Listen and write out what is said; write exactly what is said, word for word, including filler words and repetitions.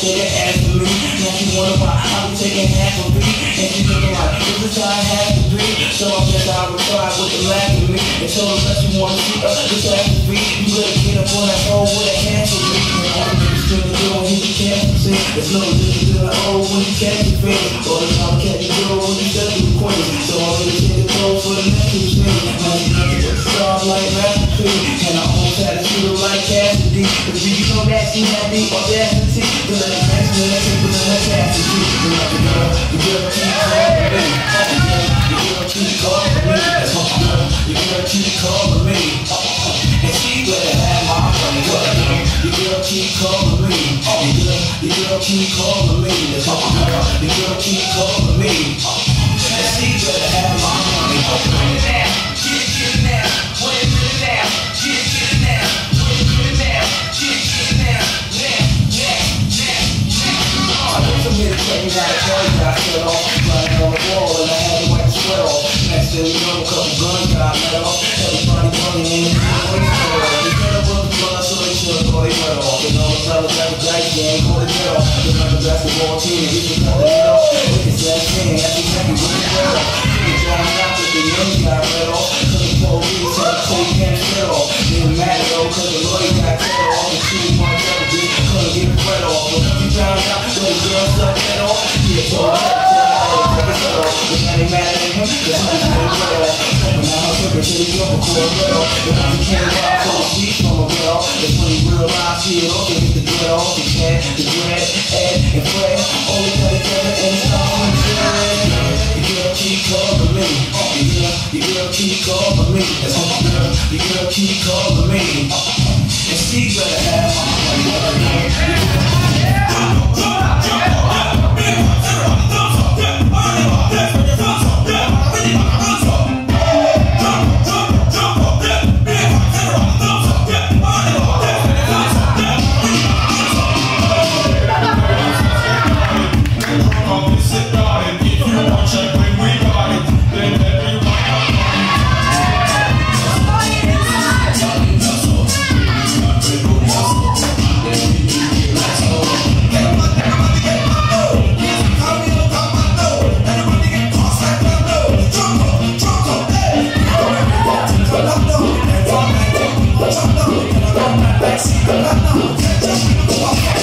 shake that ass for me. Now she wonder why I be taking half of me. And she thinking like, this is how it has to be. So I guess I reply with the laugh at me. And told her that you wanna see us, this has to be. You better get up on that hole with a hand for me. And all the niggas still the girl when he can't see. There's no difference in the hole when you catch the fish. Or the time catch the girl when you set the queen. So I'm gonna take the clothes for the next two things. Now you nothing but stars like masterpiece. And I almost had to shoot her like Cassidy. Cause if you know that she had the audacity. Then let it match me, let's take it in that Cassidy. And like the girl, the girl keep calling me. The girl keep calling me. That's my girl, the girl keep calling me. And she better have my money. The girl keep calling me. The girl, the girl keep calling me. That's my girl, the girl keep calling me. And she better have my money. Bring it down, get it, get it now. When it really now, get it, get it now. When it really now, get it, get it now. Now, now, now, now. I think some here to tell you how to play. I set off, running on the wall, and I had to wipe the sweat off. Next thing you know, a couple guns got let off. Everybody running in the store. They could have put the blood, so they should have thought they went off. And all the fellas at the dice game, caught it off. Just like a basketball team, and you can cut it off. Look at that thing, that's exactly what it was. Nigga driving out with the name got red off. Cause the police had to take him shit off. Didn't matter though, cause the lawyer got cut off. And two months after this, couldn't get the bread off. But if you driving out, so the girl stuck that off. Yeah, so I had to tell her, take it off. But now they mad at him, cause he's getting red off. But now I'm tripping till he go for a red off. But now he can't ride for the sheets from a red off. That's when he realized he had off. They get the dread off, the cat, the dread, Ed, and Fred. Only cut it together and it's all in the dread. The girl keep calling me. The girl, the girl keep calling me. That's my girl, the girl keep calling me. And she better have my money. Let's go.